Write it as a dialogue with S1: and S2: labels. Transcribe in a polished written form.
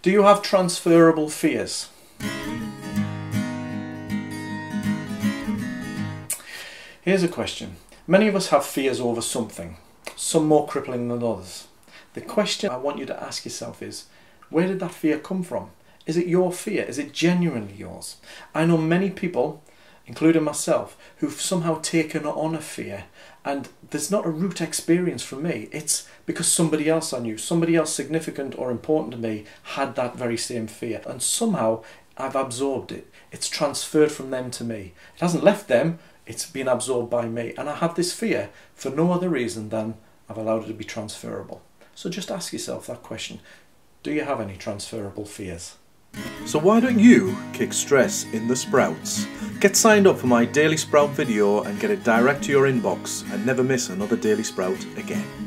S1: Do you have transferable fears? Here's a question. Many of us have fears over something, some more crippling than others. The question I want you to ask yourself is, where did that fear come from? Is it your fear? Is it genuinely yours? I know many people, including myself, who've somehow taken on a fear, and there's not a root experience from me. It's because somebody else I knew, somebody else significant or important to me, had that very same fear, and somehow I've absorbed it. It's transferred from them to me. It hasn't left them, it's been absorbed by me, and I have this fear for no other reason than I've allowed it to be transferable. So just ask yourself that question. Do you have any transferable fears?
S2: So why don't you kick stress in the sprouts? Get signed up for my Daily Sprout video and get it direct to your inbox and never miss another Daily Sprout again.